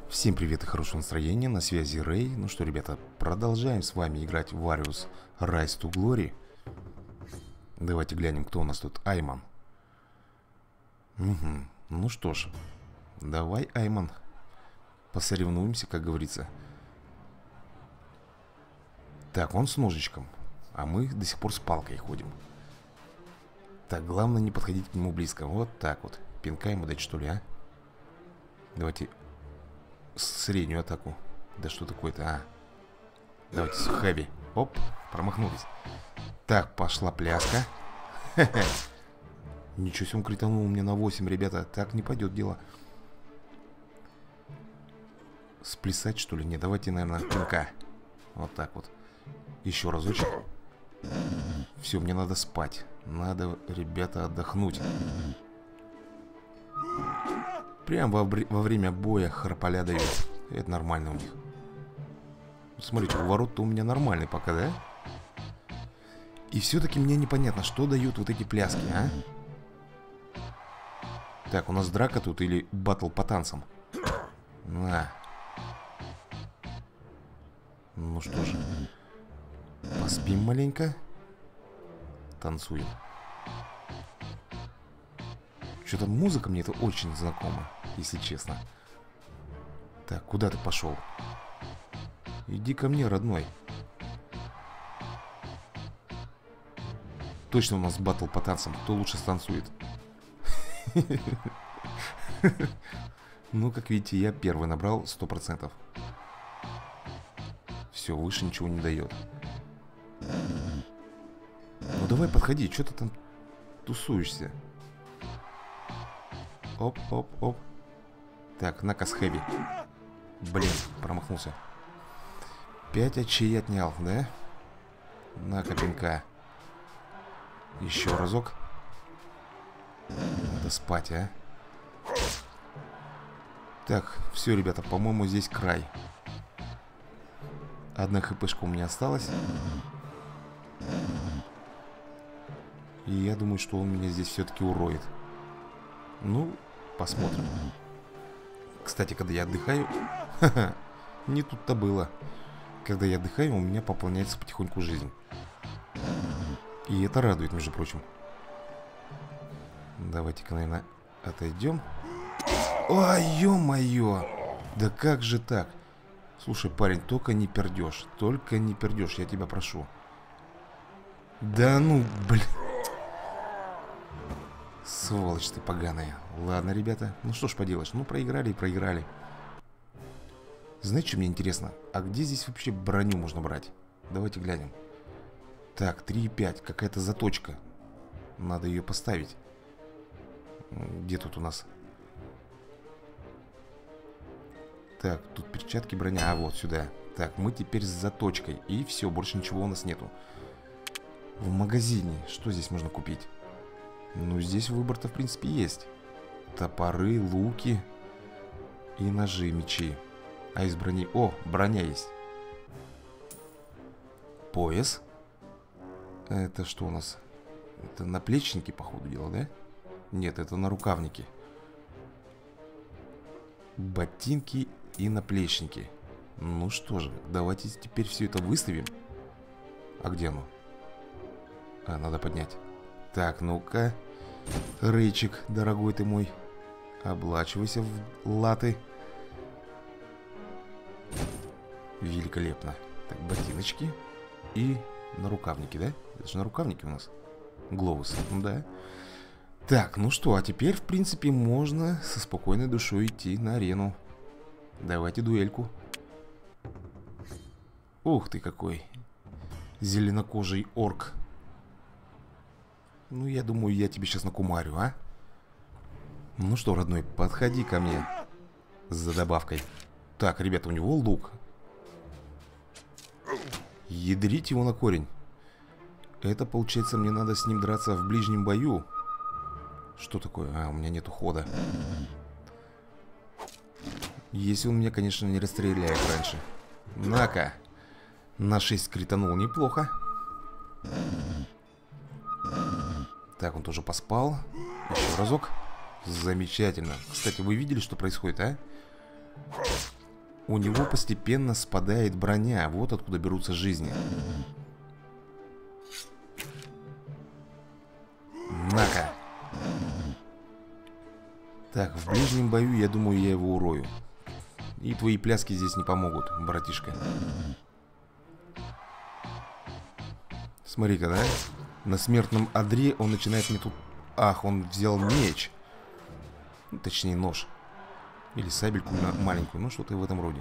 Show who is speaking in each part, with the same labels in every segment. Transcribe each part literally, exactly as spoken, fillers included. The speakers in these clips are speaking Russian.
Speaker 1: Всем привет и хорошего настроения, на связи Рэй. Ну что, ребята, продолжаем с вами играть в Warriors Rise to Glory. Давайте глянем, кто у нас тут. Айман. Угу. Ну что ж, давай, Айман, посоревнуемся, как говорится. Так, он с ножичком, а мы до сих пор с палкой ходим. Так, главное не подходить к нему близко. Вот так вот. Пинка ему дать, что ли, а? Давайте среднюю атаку. Да что такое-то, а? Давайте с хэви. Оп, промахнулись. Так, пошла пляска. Хе-хе. Ничего себе, он кританул мне на восемь, ребята. Так не пойдет дело. Сплясать, что ли? Не, давайте, наверное, пинка. Вот так вот. Еще разочек. Все, мне надо спать. Надо, ребята, отдохнуть. Прям во, во время боя храполя дают. Это нормально у них. Смотрите, ворот-то у меня нормальный пока, да? И все-таки мне непонятно, что дают вот эти пляски, а? Так, у нас драка тут или баттл по танцам? На. Ну что же. Поспим маленько. Танцуем. Что-то музыка мне это очень знакома, если честно. Так, куда ты пошел? Иди ко мне, родной. Точно у нас баттл по танцам. Кто лучше станцует? Ну, как видите, я первый набрал сто процентов. Все, выше ничего не дает. Ну давай подходи, что ты там тусуешься? Оп, оп, оп. Так, на-ка с хэви. Блин, промахнулся. Пять очей отнял, да? На-ка, пинка. Еще разок. Надо спать, а? Так, все, ребята, по-моему, здесь край. Одна хпшка у меня осталась. И я думаю, что он меня здесь все-таки уроет. Ну, посмотрим. Кстати, когда я отдыхаю... Ха-ха, не тут-то было. Когда я отдыхаю, у меня пополняется потихоньку жизнь. И это радует, между прочим. Давайте-ка, наверное, отойдем. Ой, ё-моё! Да как же так? Слушай, парень, только не пердешь. Только не пердешь, я тебя прошу. Да ну, блин. Сволочь ты поганая. Ладно, ребята, ну что ж поделаешь. Ну, проиграли и проиграли. Знаете, что мне интересно? А где здесь вообще броню можно брать? Давайте глянем. Так, три и пять. Какая-то заточка. Надо ее поставить. Где тут у нас? Так, тут перчатки, броня. А, вот сюда. Так, мы теперь с заточкой. И все, больше ничего у нас нету. В магазине. Что здесь можно купить? Ну, здесь выбор-то, в принципе, есть. Топоры, луки и ножи, мечи. А из брони... О, броня есть. Пояс. Это что у нас? Это наплечники, по ходу дела, да? Нет, это нарукавники. Ботинки и наплечники. Ну что же, давайте теперь все это выставим. А где оно? А, надо поднять. Так, ну-ка, Рейчик, дорогой ты мой, облачивайся в латы. Великолепно. Так, ботиночки и нарукавники, да? Это же нарукавники у нас. Глоус, да. Так, ну что, а теперь, в принципе, можно со спокойной душой идти на арену. Давайте дуэльку. Ух ты какой зеленокожий орк. Ну, я думаю, я тебе сейчас накумарю, а? Ну что, родной, подходи ко мне за добавкой. Так, ребята, у него лук. Ядрить его на корень. Это, получается, мне надо с ним драться в ближнем бою. Что такое? А, у меня нету хода. Если он меня, конечно, не расстреляет раньше. На-ка. На шесть кританул неплохо. Так, он тоже поспал. Еще разок. Замечательно. Кстати, вы видели, что происходит, а? У него постепенно спадает броня. Вот откуда берутся жизни. На-ка. Так, в ближнем бою, я думаю, я его урою. И твои пляски здесь не помогут, братишка. Смотри-ка, да? На смертном одре он начинает мне тут... Ах, он взял меч. Ну, точнее, нож. Или сабельку маленькую. Ну, что-то в этом роде.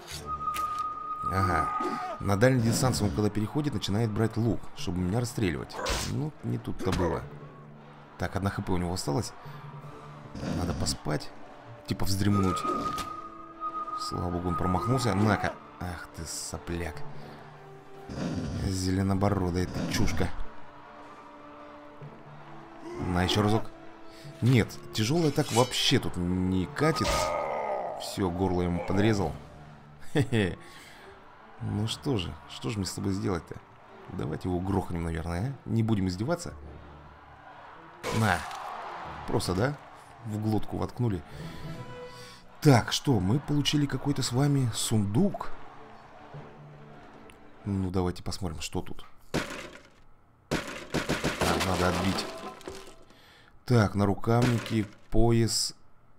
Speaker 1: Ага. На дальней дистанции он, когда переходит, начинает брать лук, чтобы меня расстреливать. Ну, не тут-то было. Так, одна хп у него осталась. Надо поспать. Типа вздремнуть. Слава богу, он промахнулся. На-ка. Ах ты, сопляк. Зеленобородая ты чушка. На, еще разок. Нет, тяжелая так вообще тут не катит. Все, горло ему подрезал. Хе-хе. Ну что же, что же мне с тобой сделать-то? Давайте его грохнем, наверное, а? Не будем издеваться. На. Просто, да? В глотку воткнули. Так, что, мы получили какой-то с вами сундук. Ну, давайте посмотрим, что тут. А, надо отбить. Так, нарукавники, пояс.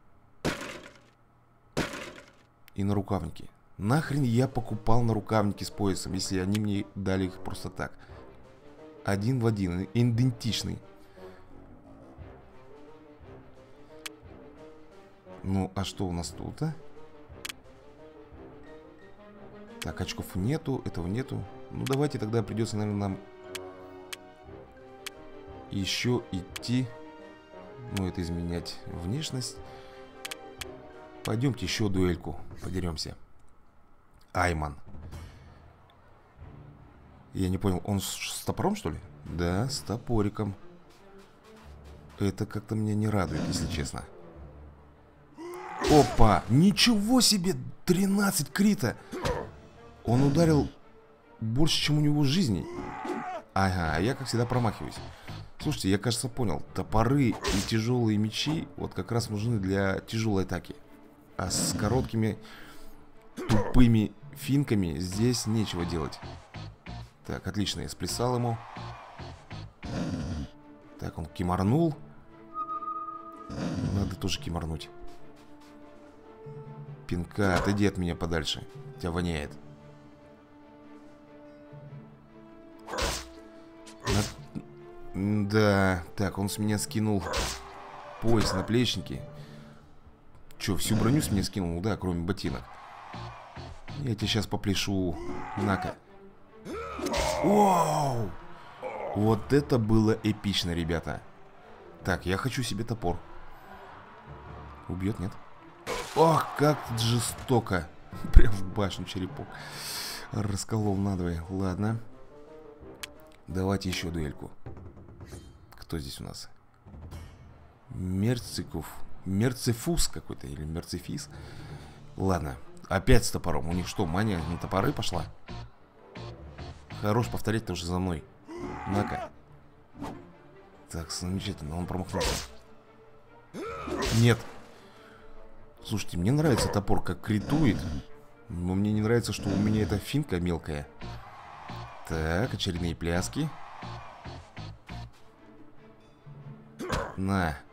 Speaker 1: И нарукавники. Нахрен я покупал нарукавники с поясом, если они мне дали их просто так. Один в один, идентичный. Ну, а что у нас тут, а? Так, очков нету, этого нету. Ну, давайте тогда придется, наверное, нам еще идти. Ну, это изменять внешность. Пойдемте еще дуэльку подеремся. Айман. Я не понял, он с, с топором, что ли? Да, с топориком. Это как-то меня не радует, если честно. Опа! Ничего себе! тринадцать крита! Он ударил больше, чем у него жизней. Ага, а я, как всегда, промахиваюсь. Слушайте, я, кажется, понял. Топоры и тяжелые мечи вот как раз нужны для тяжелой атаки. А с короткими тупыми финками здесь нечего делать. Так, отлично, я сплясал ему. Так, он кимарнул. Надо тоже кимарнуть. Пинка, отойди от меня подальше. Тебя воняет. На... Да, так, он с меня скинул пояс, наплечники. Че, всю броню с меня скинул? Да, кроме ботинок. Я тебе сейчас попляшу. На-ка. Вау! Вот это было эпично, ребята. Так, я хочу себе топор. Убьет, нет? Ох, как жестоко. Прям в башню черепок. Расколол надвое. Ладно. Давайте еще дуэльку. Кто здесь у нас? Мерциков. Мерцифус какой-то. Или Мерцифис. Ладно. Опять с топором. У них что, мания на топоры пошла? Хорош повторять тоже за мной. На-ка. Так, замечательно. Он промахнулся. Нет. Слушайте, мне нравится топор, как критует. Но мне не нравится, что у меня эта финка мелкая. Так, очередные пляски. На.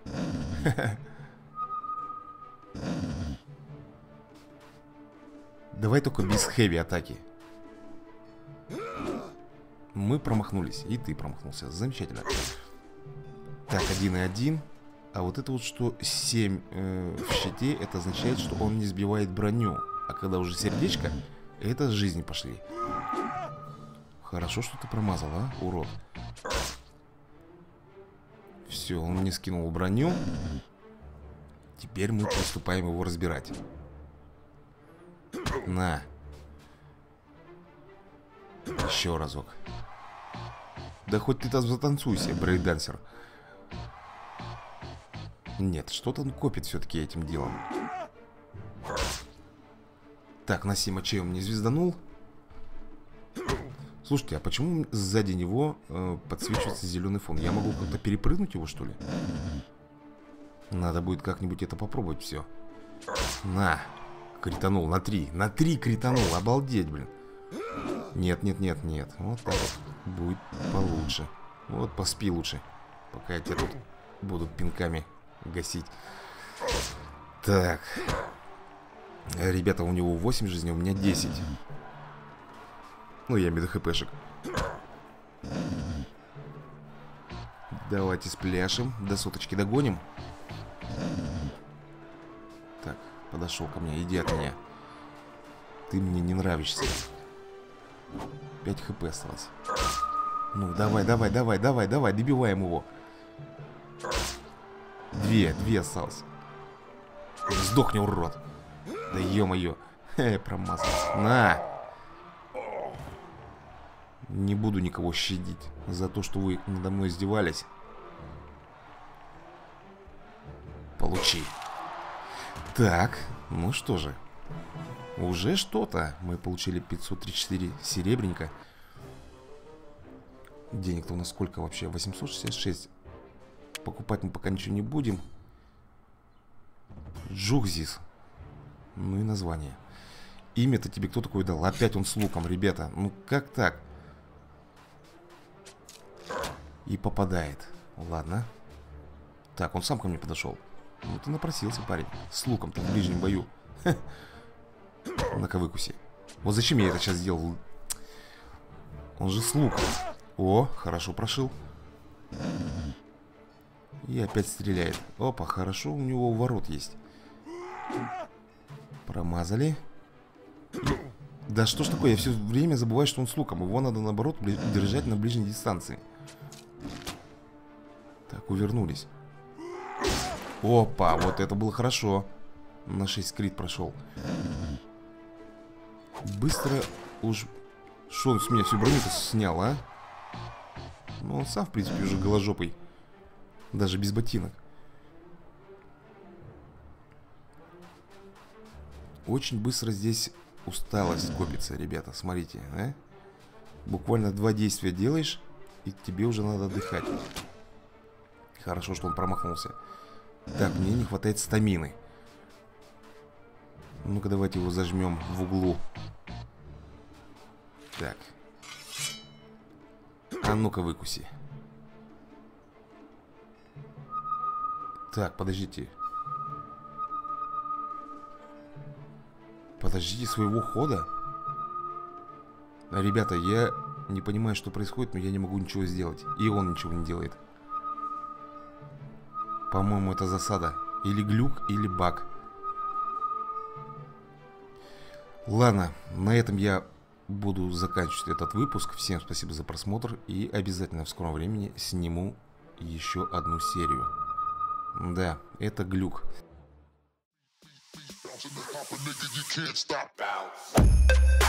Speaker 1: Давай только без хэви атаки. Мы промахнулись. И ты промахнулся. Замечательно. Так, один и один. А вот это вот что семь э, в щите, это означает, что он не сбивает броню. А когда уже сердечко, это жизни пошли. Хорошо, что ты промазал, а, урод. Все, он мне скинул броню. Теперь мы приступаем его разбирать. На. Еще разок. Да хоть ты там затанцуйся, брейк-дансер. Нет, что-то он копит все-таки этим делом. Так, на семь очей он мне звезданул. Слушайте, а почему сзади него э, подсвечивается зеленый фон? Я могу как-то перепрыгнуть его, что ли? Надо будет как-нибудь это попробовать все. На. Кританул на три. На три кританул. Обалдеть, блин. Нет, нет, нет, нет. Вот так вот будет получше. Вот поспи лучше, пока я тебя тут буду пинками гасить. Так. Ребята, у него восемь жизней, у меня десять. Ну, я имею в виду хпшек. Давайте спляшем. До соточки догоним. Так, подошел ко мне. Иди от меня. Ты мне не нравишься. пять хп осталось. Ну, давай, давай, давай, давай, давай. Добиваем его. Две, две осталось. Сдохни, урод. Да ё-моё. Хе, промазал. На. Не буду никого щадить за то, что вы надо мной издевались. Получи. Так, ну что же. Уже что-то. Мы получили пятьсот тридцать четыре серебряника. Денег-то у нас сколько вообще? восемьсот шестьдесят шесть. Покупать мы пока ничего не будем. Джукзис. Ну и название. Имя-то тебе кто такой дал? Опять он с луком, ребята. Ну как так? И попадает. Ладно. Так, он сам ко мне подошел. Ну ты напросился, парень. С луком-то в ближнем бою. На-ка выкуси. Вот зачем я это сейчас сделал? Он же с луком. О, хорошо прошил. И опять стреляет. Опа, хорошо, у него ворот есть. Промазали. Да что ж такое, я все время забываю, что он с луком. Его надо, наоборот, держать на ближней дистанции. Так, увернулись. Опа, вот это было хорошо. На шесть крит прошел. Быстро уж... Что он с меня всю броню-то снял, а? Ну, он сам, в принципе, уже голожопый. Даже без ботинок. Очень быстро здесь усталость копится, ребята. Смотрите, а? Буквально два действия делаешь, и тебе уже надо отдыхать. Хорошо, что он промахнулся. Так, мне не хватает стамины. Ну-ка, давайте его зажмем в углу. Так. А ну-ка, выкуси. Так, подождите. Подождите своего хода. Ребята, я не понимаю, что происходит, но я не могу ничего сделать. И он ничего не делает. По-моему, это засада. Или глюк, или баг. Ладно, на этом я буду заканчивать этот выпуск. Всем спасибо за просмотр. И обязательно в скором времени сниму еще одну серию. Да, это глюк. Nigga, you can't stop.